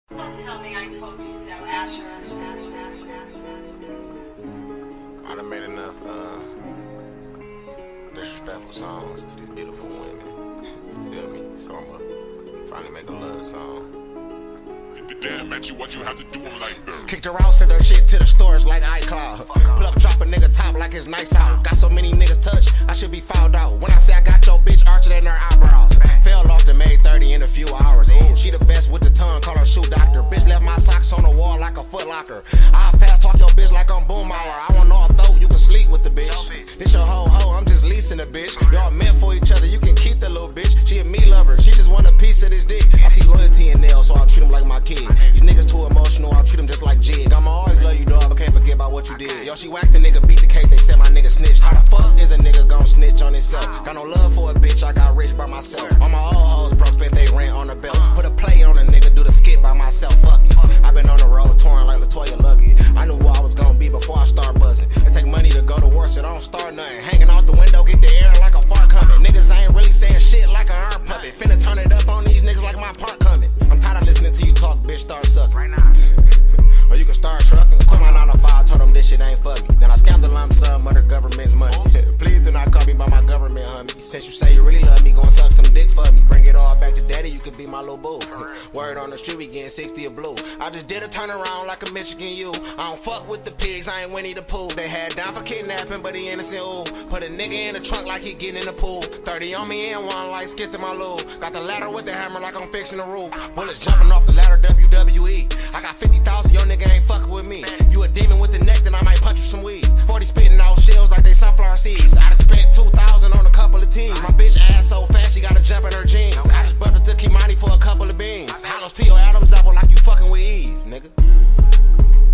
Don't tell me I told you so, Asher. I done made enough disrespectful songs to these beautiful women. Feel me? So I'ma finally make a love song. Damn, man, what you have to do them like that? Kicked her out, sent her shit to the storage like iCloud. Pull up, drop a nigga top like it's nice out. Got so many niggas touch, I should be fouled out. When I say I got your bitch archer than her eyebrows. Fell off the May 30 in a few hours. Ooh, she the best with the tongue, call her shoe doctor. Bitch left my socks on the wall like a Foot Locker. I fast talk your bitch like I'm Boom Hour. I want all throw, you can sleep with the bitch. This your ho-ho, I'm just leasing the bitch. Y'all meant for each other, you can keep the little bitch. She a me lover, she just want a piece of this dick. I see loyalty in nails, so I'll treat him like my kid. These niggas too emotional, I'll treat them just like Jig. I'ma always love you, dog, but can't forget about what you did. Yo, she whacked the nigga, beat the case, they said my nigga snitched. How the fuck is a nigga gon' snitch on himself? Got no love for a bitch, I got rich by myself. All my old hoes broke, spent they rent on the belt. Put a play on a nigga, do the skit by myself, fuck it. I been on the road, touring like LaToya Luckett. I knew who I was gon' be before I start buzzing. It take money to go to work, so don't start nothing. Hanging out the window, get the air like a fart coming. Niggas ain't really saying shit like an arm puppet. Finna turn it up on these niggas like my part coming. I'm tired of listening to you talk, bitch, start sucking. Right now. Or you can start trucking. Quit my 9 to 5, told them this shit ain't for me. Then I scammed the lump sum of the government's money. Please do not call me by my government, homie. Since you say you really love me, gon' suck some dick for me. Bring it all back to daddy, you could be my little boo. Word on the street, we getting 60 of blue. I just did a turnaround like a Michigan U. I don't fuck with the pigs, I ain't Winnie the Pooh. They had down for kidnapping, but he innocent, ooh. Put a nigga in the trunk like he getting in the pool. 30 on me and one like skit to my loo. Got the ladder with the hammer like I'm fixing the roof. Bullets jumping off the ladder, WWE. I got 50,000, your nigga ain't fucking with me. You a demon with the neck, then I might punch you some weed. 40 spitting out shells like they sunflower seeds. I done spent 2,000 on a couple of teams. My bitch ass so fast, she gotta jump in her jeans. I just bumped to Kimani for a couple of beans. Hollows to your Adam's apple like you fucking with Eve, nigga.